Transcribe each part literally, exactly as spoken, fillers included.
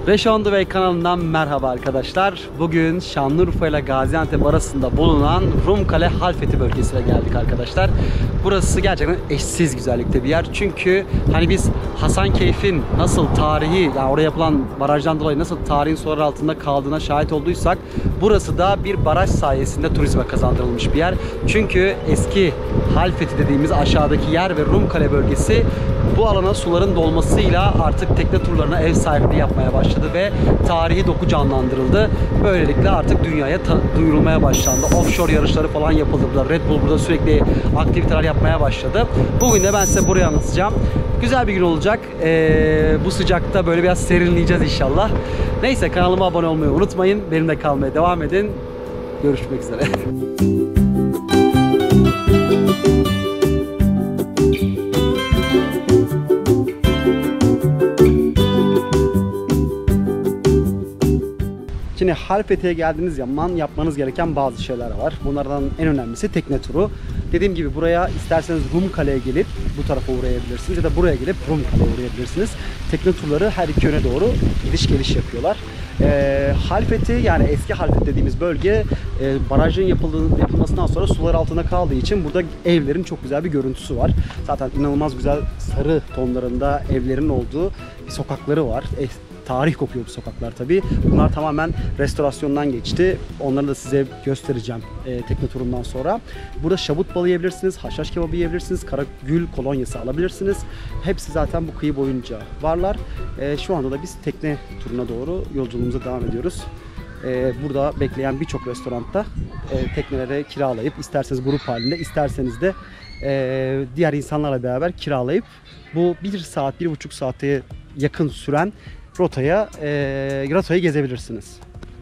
Reşo On The Way kanalından merhaba arkadaşlar. Bugün Şanlıurfa ile Gaziantep arasında bulunan Rumkale Halfeti bölgesine geldik arkadaşlar. Burası gerçekten eşsiz güzellikte bir yer. Çünkü hani biz Hasankeyf'in nasıl tarihi, yani oraya yapılan barajdan dolayı nasıl tarihin sular altında kaldığına şahit olduysak, burası da bir baraj sayesinde turizme kazandırılmış bir yer. Çünkü eski Halfeti dediğimiz aşağıdaki yer ve Rumkale bölgesi bu alana suların dolmasıyla artık tekne turlarına ev sahipliği yapmaya başladı ve tarihi doku canlandırıldı. Böylelikle artık dünyaya duyurulmaya başlandı. Offshore yarışları falan yapıldı burada. Red Bull burada sürekli aktiviteler yapmaya başladı. Bugün de ben size burayı anlatacağım. Güzel bir gün olacak. Ee, bu sıcakta böyle biraz serinleyeceğiz inşallah. Neyse, kanalıma abone olmayı unutmayın. Benimle kalmaya devam edin. Görüşmek üzere. Şimdi Halfeti'ye geldiğiniz zaman yapmanız gereken bazı şeyler var. Bunlardan en önemlisi tekne turu. Dediğim gibi buraya isterseniz Rumkale'ye gelip bu tarafa uğrayabilirsiniz ya da buraya gelip Rumkale'ye uğrayabilirsiniz. Tekne turları her iki yöne doğru gidiş geliş yapıyorlar. Ee, Halfeti, yani eski Halfeti dediğimiz bölge e, barajın yapıldığı, yapılmasından sonra sular altında kaldığı için burada evlerin çok güzel bir görüntüsü var. Zaten inanılmaz güzel sarı tonlarında evlerin olduğu bir sokakları var. E, Tarih kokuyor bu sokaklar tabii. Bunlar tamamen restorasyondan geçti. Onları da size göstereceğim e, tekne turundan sonra. Burada şabut balı yiyebilirsiniz, haşhaş kebabı yiyebilirsiniz, karagül kolonyası alabilirsiniz. Hepsi zaten bu kıyı boyunca varlar. E, şu anda da biz tekne turuna doğru yolculuğumuza devam ediyoruz. E, burada bekleyen birçok restoranda e, tekneleri kiralayıp, isterseniz grup halinde, isterseniz de e, diğer insanlarla beraber kiralayıp bu bir saat, bir buçuk saate yakın süren rotaya, e, rotayı gezebilirsiniz.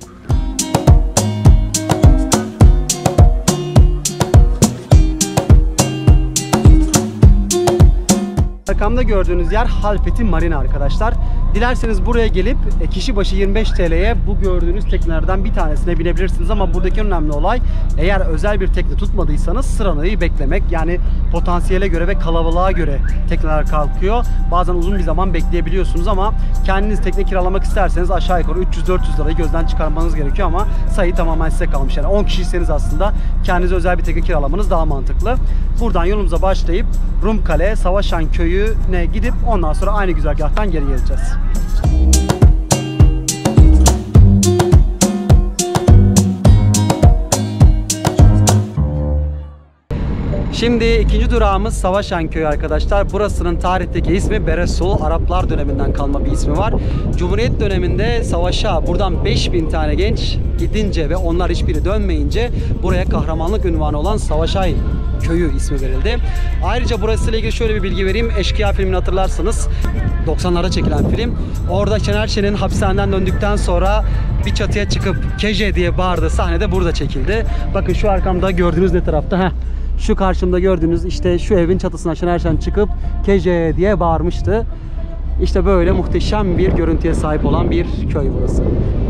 Arkamda gördüğünüz yer Halfeti Marina arkadaşlar. Dilerseniz buraya gelip kişi başı yirmi beş TL'ye bu gördüğünüz teknelerden bir tanesine binebilirsiniz ama buradaki önemli olay, eğer özel bir tekne tutmadıysanız sıranayı beklemek. Yani potansiyele göre ve kalabalığa göre tekneler kalkıyor. Bazen uzun bir zaman bekleyebiliyorsunuz ama kendiniz tekne kiralamak isterseniz aşağı yukarı üç yüz dört yüz lirayı gözden çıkarmanız gerekiyor ama sayı tamamen size kalmış. Yani on kişiyseniz aslında kendinize özel bir tekne kiralamanız daha mantıklı. Buradan yolumuza başlayıp Rumkale, Savaşan Köyü'ne gidip ondan sonra aynı güzergahtan geri geleceğiz. Şimdi ikinci durağımız Savaşan Köyü arkadaşlar. Burasının tarihteki ismi Beresul. Araplar döneminden kalma bir ismi var. Cumhuriyet döneminde savaşa buradan beş bin tane genç gidince ve onlar hiçbiri dönmeyince buraya kahramanlık unvanı olan Savaşay Köyü ismi verildi. Ayrıca burasıyla ilgili şöyle bir bilgi vereyim. Eşkıya filmini hatırlarsınız. doksanlarda çekilen film. Orada Şener Şen'in hapishaneden döndükten sonra bir çatıya çıkıp Keje diye bağırdığı sahnede burada çekildi. Bakın şu arkamda gördüğünüz ne tarafta? Heh. Şu karşımda gördüğünüz işte şu evin çatısına Şener Şen çıkıp Keje diye bağırmıştı. İşte böyle muhteşem bir görüntüye sahip olan bir köy burası.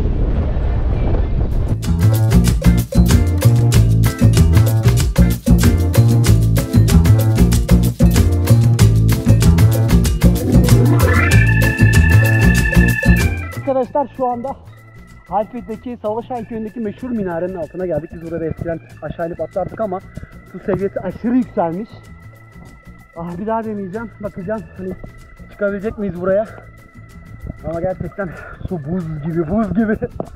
Arkadaşlar şu anda Halfeti'deki Savaşan Köyü'ndeki meşhur minarenin altına geldik. Biz burada eskiden aşağı inip atlardık ama su seviyesi aşırı yükselmiş. Ah, bir daha deneyeceğim. Bakacağım hani çıkabilecek miyiz buraya. Ama gerçekten su buz gibi, buz gibi.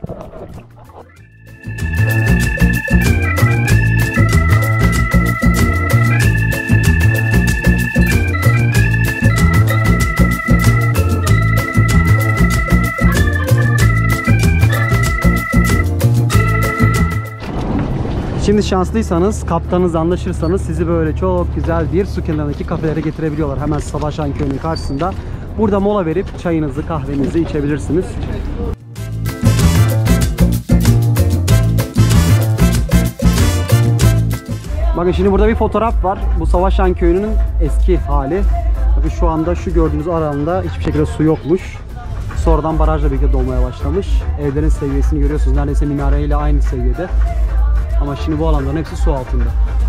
Şimdi şanslıysanız, kaptanınızla anlaşırsanız sizi böyle çok güzel bir su kenarındaki kafelere getirebiliyorlar. Hemen Savaşan Köyü'nün karşısında. Burada mola verip çayınızı, kahvenizi içebilirsiniz. Bakın şimdi burada bir fotoğraf var. Bu Savaşan Köyü'nün eski hali. Bakın şu anda şu gördüğünüz aralığında hiçbir şekilde su yokmuş. Sonradan barajla birlikte dolmaya başlamış. Evlerin seviyesini görüyorsunuz. Neredeyse minareyle aynı seviyede. Ama şimdi bu alanların hepsi su altında.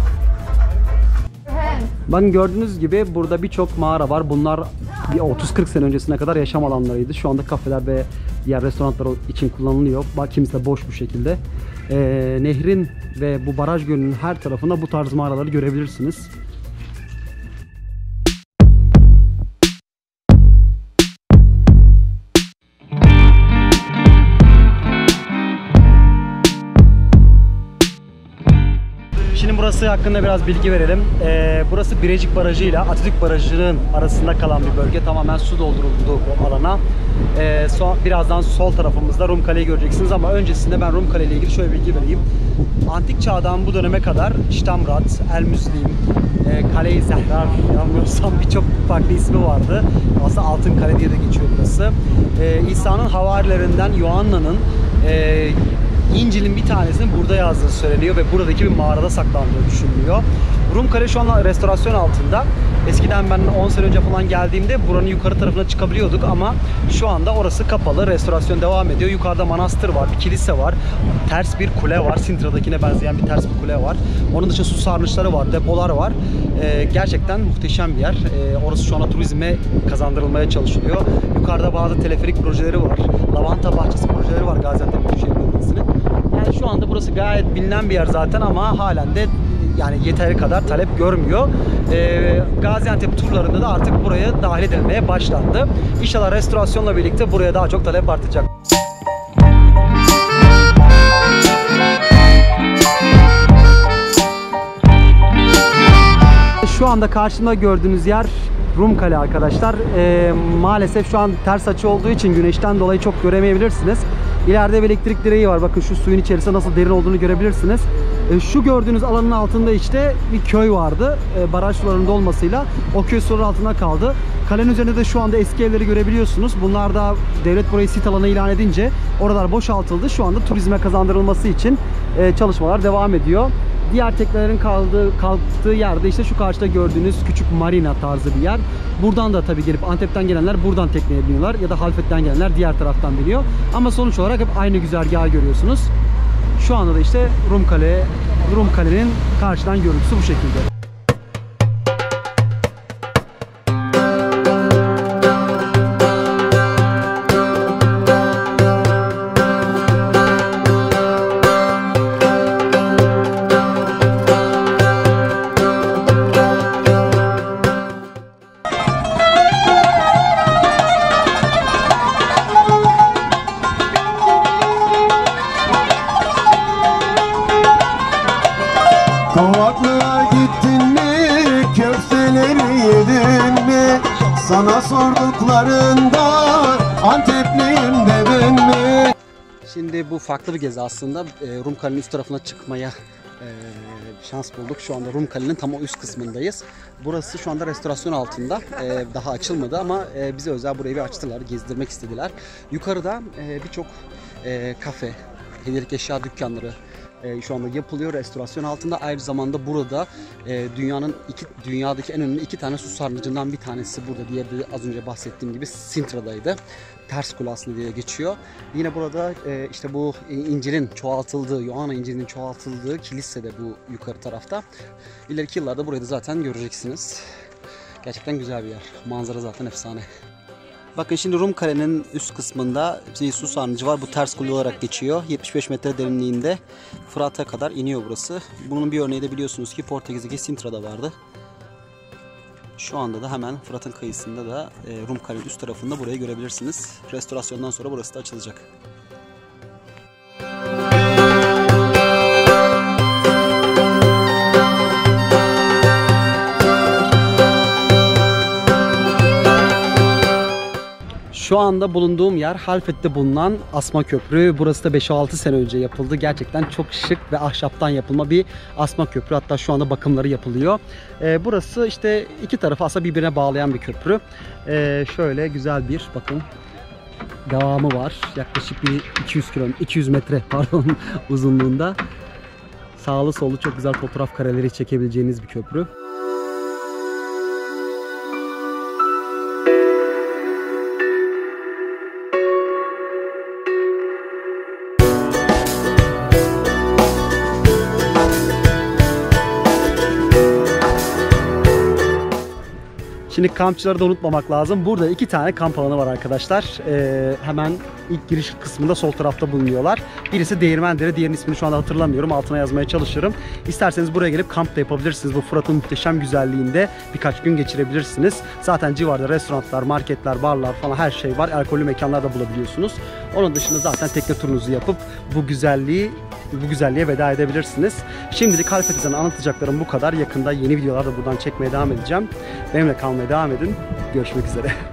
Bakın gördüğünüz gibi burada birçok mağara var. Bunlar bir otuz kırk sene öncesine kadar yaşam alanlarıydı. Şu anda kafeler ve diğer restoranlar için kullanılıyor. Bak kimisi de boş bu şekilde. Ee, nehrin ve bu baraj gölünün her tarafında bu tarz mağaraları görebilirsiniz. Şimdi burası hakkında biraz bilgi verelim. Ee, burası Birecik Barajı ile Atatürk Barajı'nın arasında kalan bir bölge. Tamamen su dolduruldu bu alana. Ee, so birazdan sol tarafımızda Rumkale'yi göreceksiniz ama öncesinde ben Rumkale ile ilgili şöyle bilgi vereyim. Antik çağdan bu döneme kadar İştamrat, El Müslim, e, Kale-i Zehrar, yanılmıyorsam birçok farklı ismi vardı. Aslında Altın Kale diye de geçiyor burası. Ee, İsa'nın havarilerinden Yuhanna'nın e, İncil'in bir tanesinin burada yazdığı söyleniyor ve buradaki bir mağarada saklandığı düşünülüyor. Rumkale şu an restorasyon altında. Eskiden ben on sene önce falan geldiğimde buranın yukarı tarafına çıkabiliyorduk ama şu anda orası kapalı. Restorasyon devam ediyor. Yukarıda manastır var, bir kilise var, ters bir kule var. Sintra'dakine benzeyen bir ters bir kule var. Onun dışında su sarnıçları var, depolar var. Ee, gerçekten muhteşem bir yer. Ee, orası şu anda turizme kazandırılmaya çalışılıyor. Yukarıda bazı teleferik projeleri var. Lavanta bahçesi projeleri var Gaziantep Büyükşehir Belediyesi'nin. Yani şu anda burası gayet bilinen bir yer zaten ama halen de yani yeteri kadar talep görmüyor. Ee, Gaziantep turlarında da artık buraya dahil edilmeye başlandı. İnşallah restorasyonla birlikte buraya daha çok talep artacak. Şu anda karşımda gördüğünüz yer Rumkale arkadaşlar. Ee, maalesef şu an ters açı olduğu için güneşten dolayı çok göremeyebilirsiniz. İleride bir elektrik direği var. Bakın şu suyun içerisinde nasıl derin olduğunu görebilirsiniz. E, şu gördüğünüz alanın altında işte bir köy vardı. E, baraj sularının dolmasıyla o köy suların altında kaldı. Kalenin üzerinde de şu anda eski evleri görebiliyorsunuz. Bunlar da devlet burayı sit alanı ilan edince oralar boşaltıldı. Şu anda turizme kazandırılması için e, çalışmalar devam ediyor. Diğer teknelerin kaldığı, kalktığı yerde işte şu karşıda gördüğünüz küçük marina tarzı bir yer. Buradan da tabii gelip Antep'ten gelenler buradan tekneye biniyorlar ya da Halfet'ten gelenler diğer taraftan biniyor. Ama sonuç olarak hep aynı güzergahı görüyorsunuz. Şu anda da işte Rumkale, Rumkale'nin karşıdan görüntüsü bu şekilde. Kavaklığa gittin mi, köfteleri yedin mi? Sana sorduklarında Antepliyim dedin mi? Şimdi bu farklı bir gezi aslında. Rumkale'nin üst tarafına çıkmaya e, şans bulduk. Şu anda Rumkale'nin tam o üst kısmındayız. Burası şu anda restorasyon altında. E, daha açılmadı ama e, bize özel burayı bir açtılar. Gezdirmek istediler. Yukarıda e, birçok e, kafe, hediyelik eşya dükkanları şu anda yapılıyor restorasyon altında. Aynı zamanda burada e, dünyanın iki dünyadaki en önemli iki tane su sarnıcından bir tanesi burada. Diğeri de az önce bahsettiğim gibi Sintra'daydı. Ters Kule aslında diye geçiyor. Yine burada e, işte bu İncil'in çoğaltıldığı, Yuhanna İncil'in çoğaltıldığı kilise de bu yukarı tarafta. İleriki yıllarda burayı da zaten göreceksiniz. Gerçekten güzel bir yer. Manzara zaten efsane. Bakın şimdi Rumkale'nin üst kısmında bir su sarnıcı var. Bu ters kule olarak geçiyor. yetmiş beş metre derinliğinde Fırat'a kadar iniyor burası. Bunun bir örneği de biliyorsunuz ki Portekiz'deki Sintra'da vardı. Şu anda da hemen Fırat'ın kıyısında da Rumkale'nin üst tarafında burayı görebilirsiniz. Restorasyondan sonra burası da açılacak. Şu anda bulunduğum yer Halfet'te bulunan Asma Köprü. Burası da beş altı sene önce yapıldı. Gerçekten çok şık ve ahşaptan yapılma bir asma köprü. Hatta şu anda bakımları yapılıyor. Ee, burası işte iki tarafı aslında birbirine bağlayan bir köprü. Ee, şöyle güzel bir bakın devamı var. Yaklaşık bir iki yüz kilometre, iki yüz metre pardon uzunluğunda. Sağlı sollu çok güzel fotoğraf kareleri çekebileceğiniz bir köprü. Şimdi kampçıları da unutmamak lazım. Burada iki tane kamp alanı var arkadaşlar. Ee, hemen ilk giriş kısmında sol tarafta bulunuyorlar. Birisi Değirmendere, diğerinin ismini şu anda hatırlamıyorum. Altına yazmaya çalışırım. İsterseniz buraya gelip kamp da yapabilirsiniz. Bu Fırat'ın muhteşem güzelliğinde birkaç gün geçirebilirsiniz. Zaten civarda restoranlar, marketler, barlar falan her şey var. Alkollü mekanlar da bulabiliyorsunuz. Onun dışında zaten tekne turunuzu yapıp bu güzelliği bu güzelliğe veda edebilirsiniz. Şimdilik Halfeti'den anlatacaklarım bu kadar. Yakında yeni videolarda buradan çekmeye devam edeceğim. Benimle kalmaya devam edin. Görüşmek üzere.